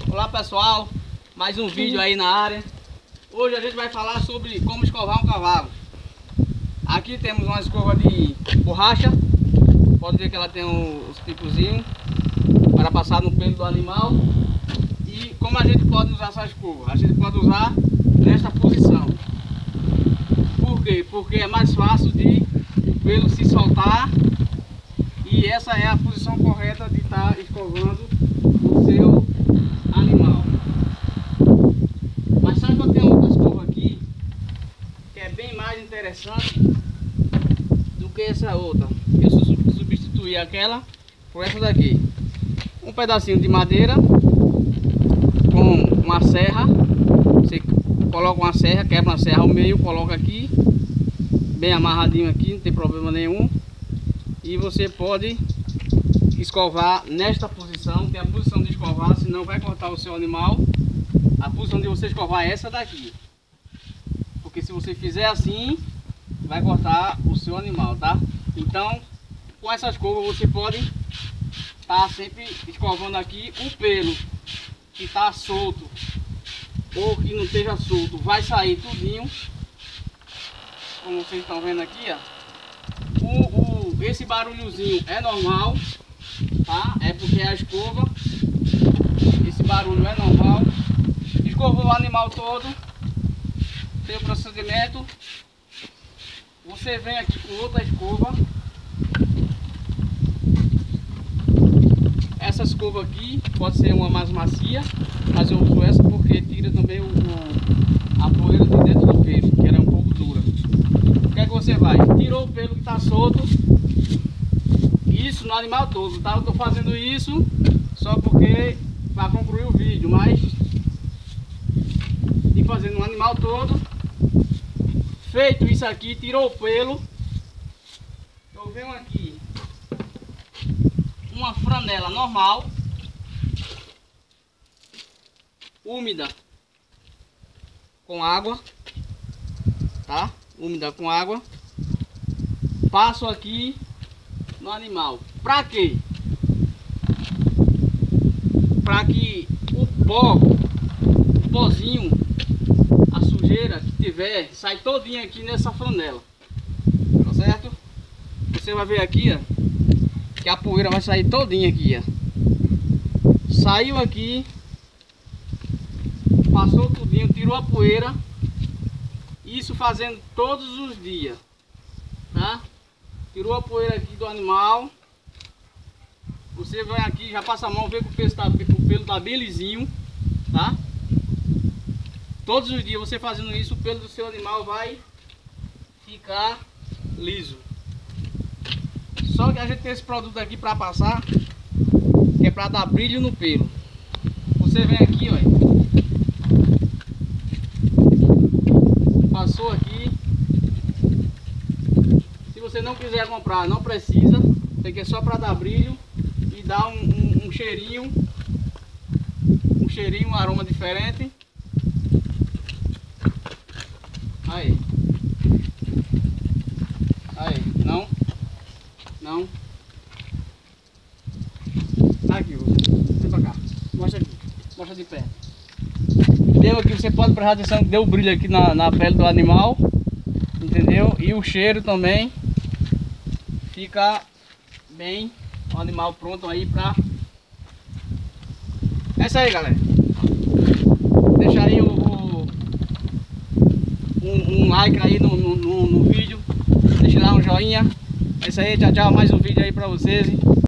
Olá pessoal, mais um vídeo aí na área. Hoje a gente vai falar sobre como escovar um cavalo. Aqui temos uma escova de borracha. Pode ver que ela tem os picozinhos para passar no pelo do animal. E como a gente pode usar essa escova? A gente pode usar nesta posição. Por quê? Porque é mais fácil de o pelo se soltar. E essa é a posição correta de estar escovando o seu animal. Mas sabe que eu tenho outra escova aqui que é bem mais interessante do que essa outra. Eu substituí aquela por essa daqui. Um pedacinho de madeira com uma serra. Você coloca uma serra, quebra uma serra ao meio, coloca aqui bem amarradinho aqui, não tem problema nenhum. E você pode escovar nesta posição, tem a posição de escovar, senão vai cortar o seu animal. A posição de você escovar é essa daqui, porque se você fizer assim, vai cortar o seu animal, tá? Então, com essa escova você pode estar sempre escovando aqui o pelo que está solto ou que não esteja solto, vai sair tudinho, como vocês estão vendo aqui, ó. Esse barulhozinho é normal, tá? É porque a escova, esse barulho é normal. Escovou o animal todo, tem o procedimento. Você vem aqui com outra escova. Essa escova aqui pode ser uma mais macia, mas eu uso essa porque tira também a poeira de dentro do pelo, que era um pouco dura. O que é que você vai? Tirou o pelo que está solto. Isso no animal todo, tá? Eu estou fazendo isso só porque para concluir o vídeo, mas e fazendo no animal todo. Feito isso aqui, tirou o pelo, eu venho aqui uma franela normal, úmida com água, tá? Úmida com água. Passo aqui no animal. Pra quê? Pra que o pozinho, a sujeira que tiver, sai todinha aqui nessa flanela. Tá certo? Você vai ver aqui, ó, que a poeira vai sair todinha aqui, ó. Saiu aqui, passou tudinho, tirou a poeira. Isso fazendo todos os dias, tá? Tirou a poeira aqui do animal. Você vem aqui, já passa a mão, vê que o pelo tá bem lisinho, tá? Todos os dias você fazendo isso, o pelo do seu animal vai ficar liso. Só que a gente tem esse produto aqui para passar, que é para dar brilho no pelo. Você vem aqui, ó. Passou aqui. Se você não quiser comprar, não precisa, porque é só para dar brilho e dar um cheirinho, um aroma diferente. Aí, não, aqui, vem pra cá, mostra aqui, mostra de perto. Deu aqui, você pode prestar atenção que deu brilho aqui na pele do animal, entendeu? E o cheiro também fica bem, o animal pronto aí pra... É isso aí, galera. Deixa aí um like aí no vídeo, deixa lá um joinha. É isso aí, tchau, tchau, mais um vídeo aí pra vocês.